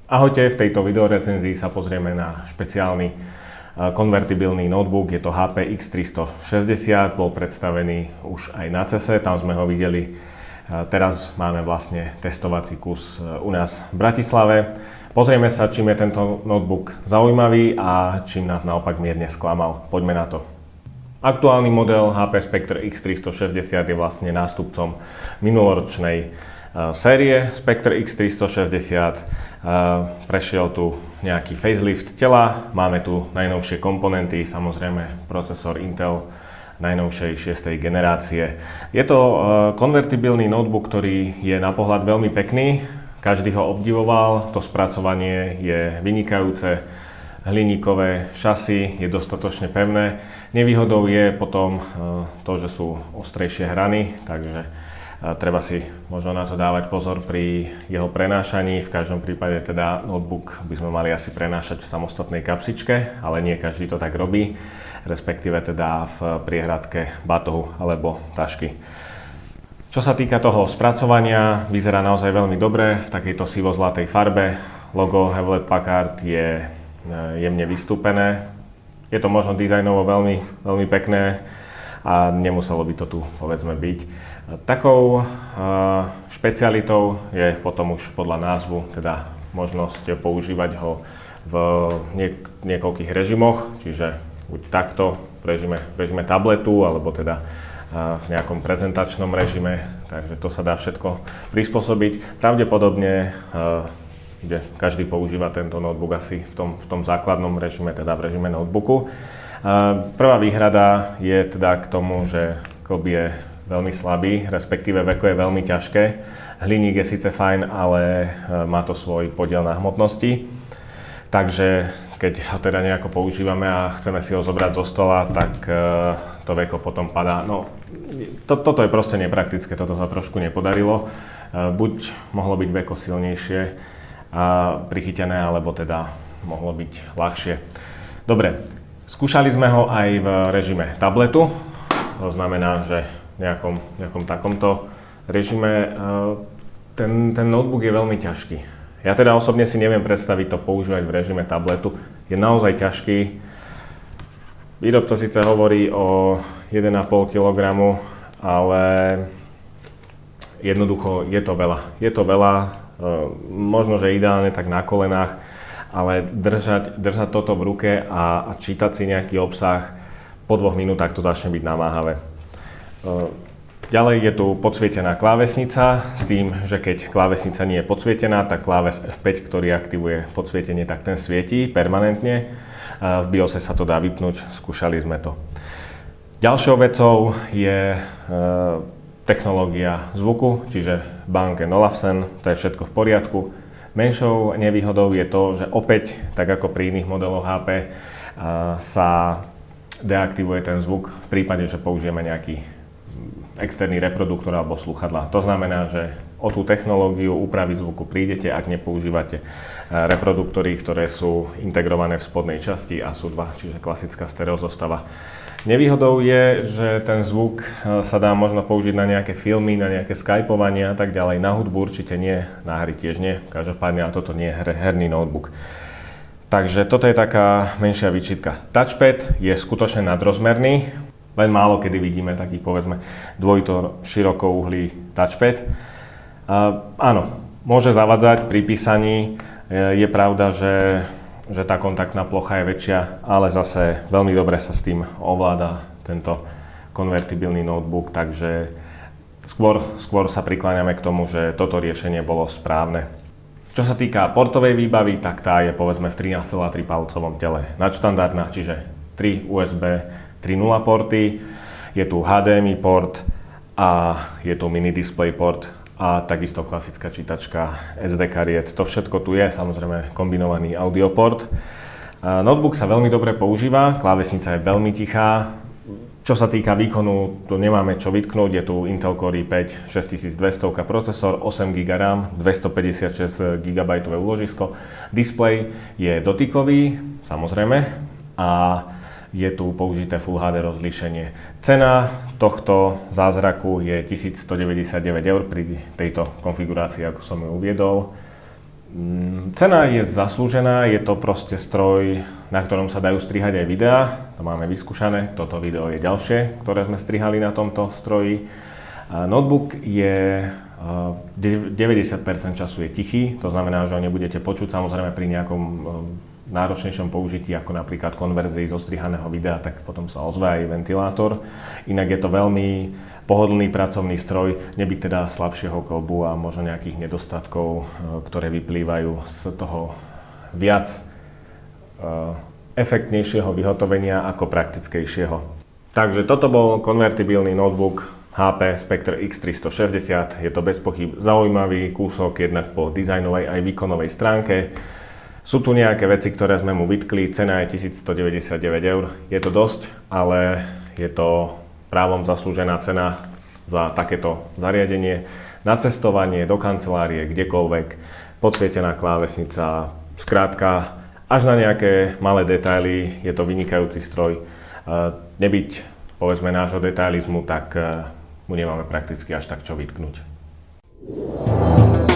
Ahojte, v tejto videorecenzii sa pozrieme na špeciálny konvertibilný notebook. Je to HP X360, bol predstavený už aj na CESe, tam sme ho videli. Teraz máme vlastne testovací kus u nás v Bratislave. Pozrieme sa, čím je tento notebook zaujímavý a čím nás naopak mierne sklamal. Poďme na to. Aktuálny model HP Spectre X360 je vlastne nástupcom minuloročnej série Spectre X360. Prešiel tu nejaký facelift tela, máme tu najnovšie komponenty, samozrejme procesor Intel najnovšej 6. generácie. Je to konvertibilný notebook, ktorý je na pohľad veľmi pekný, každý ho obdivoval, to spracovanie je vynikajúce, hliníkové šasy, je dostatočne pevné. Nevýhodou je potom to, že sú ostrejšie hrany, takže treba si možno na to dávať pozor pri jeho prenášaní. V každom prípade teda notebook by sme mali asi prenášať v samostatnej kapsičke, ale nie každý to tak robí, respektíve teda v priehradke batohu alebo tašky. Čo sa týka toho spracovania, vyzerá naozaj veľmi dobre v takejto sivo-zlatej farbe. Logo Hewlett Packard je jemne vystúpené. Je to možno dizajnovo veľmi pekné a nemuselo by to tu povedzme byť. Takou špecialitou je potom už podľa názvu teda možnosť používať ho v niekoľkých režimoch, čiže buď takto v režime tabletu, alebo teda v nejakom prezentačnom režime, takže to sa dá všetko prispôsobiť. Pravdepodobne každý používa tento notebook asi v tom základnom režime, teda v režime notebooku. Prvá výhrada je teda k tomu, že klb je veľmi slabý, respektíve veko je veľmi ťažké. Hliník je síce fajn, ale má to svoj podiel na hmotnosti. Takže keď ho teda nejako používame a chceme si ho zobrať zo stola, tak to veko potom padá. No, toto je proste nepraktické, toto sa trošku nepodarilo. Buď mohlo byť veko silnejšie prichytené, alebo teda mohlo byť ľahšie. Dobre, skúšali sme ho aj v režime tabletu. To znamená, že v nejakom takomto režime ten notebook je veľmi ťažký. Ja teda osobne si neviem predstaviť to používať v režime tabletu. Je naozaj ťažký. Výrobca síce hovorí o 1,5 kg, ale jednoducho je to veľa. Je to veľa, možno, že ideálne tak na kolenách, ale držať toto v ruke a čítať si nejaký obsah, po 2 minútach to začne byť namáhavé. Ďalej je tu podsvietená klávesnica s tým, že keď klávesnica nie je podsvietená, tak kláves F5, ktorý aktivuje podsvietenie, tak ten svietí permanentne. V BIOSe sa to dá vypnúť, skúšali sme to. Ďalšou vecou je technológia zvuku, čiže Bang & Olufsen, to je všetko v poriadku. Menšou nevýhodou je to, že opäť, tak ako pri iných modeloch HP, sa deaktivuje ten zvuk v prípade, že použijeme nejaký externý reproduktor alebo slúchadlá. To znamená, že o tú technológiu úpravy zvuku prídete, ak nepoužívate reproduktory, ktoré sú integrované v spodnej časti a sú dva, čiže klasická stereozostava. Nevýhodou je, že ten zvuk sa dá možno použiť na nejaké filmy, na nejaké skypovanie a tak ďalej. Na hudbu určite nie, na hry tiež nie. Každopádne a toto nie je herný notebook. Takže toto je taká menšia výčitka. Touchpad je skutočne nadrozmerný. Len málo kedy vidíme taký, povedzme, dvojito širokouhlý touchpad. Áno, môže zavadzať pri písaní. Je pravda, že tá kontaktná plocha je väčšia, ale zase veľmi dobre sa s tým ovláda tento konvertibilný notebook, takže skôr sa prikláňame k tomu, že toto riešenie bolo správne. Čo sa týka portovej výbavy, tak tá je povedzme v 13,3 palcovom tele nadštandardná, čiže 3 USB 3.0 porty, je tu HDMI port a je tu mini display port a takisto klasická čítačka SD kariet. To všetko tu je, samozrejme kombinovaný audio port. Notebook sa veľmi dobre používa, klávesnica je veľmi tichá. Čo sa týka výkonu, tu nemáme čo vytknúť, je tu Intel Core i5 6200 procesor, 8 GB RAM, 256 GB úložisko. Display je dotykový, samozrejme, a je tu použité Full HD rozlíšenie. Cena tohto zázraku je 1199 € pri tejto konfigurácii, ako som ju uviedol. Cena je zaslúžená, je to proste stroj, na ktorom sa dajú strihať aj videá. To máme vyskúšané, toto video je ďalšie, ktoré sme strihali na tomto stroji. Notebook je 90% času je tichý, to znamená, že ho nebudete počuť. Samozrejme pri nejakom náročnejšom použití, ako napríklad konverzii zo strihaného videa, tak potom sa ozve aj ventilátor. Inak je to veľmi pohodlný pracovný stroj, nebyť teda slabšieho kolbu a možno nejakých nedostatkov, ktoré vyplývajú z toho viac efektnejšieho vyhotovenia ako praktickejšieho. Takže toto bol konvertibilný notebook HP Spectre X360. Je to bez pochyb zaujímavý kúsok jednak po dizajnovej aj výkonovej stránke. Sú tu nejaké veci, ktoré sme mu vytkli, cena je 1199 €. Je to dosť, ale je to právom zaslúžená cena za takéto zariadenie. Na cestovanie, do kancelárie, kdekoľvek, podsvietená klávesnica, skrátka, až na nejaké malé detaily je to vynikajúci stroj. Nebyť, povedzme, nášho detailizmu, tak mu nemáme prakticky až tak čo vytknúť.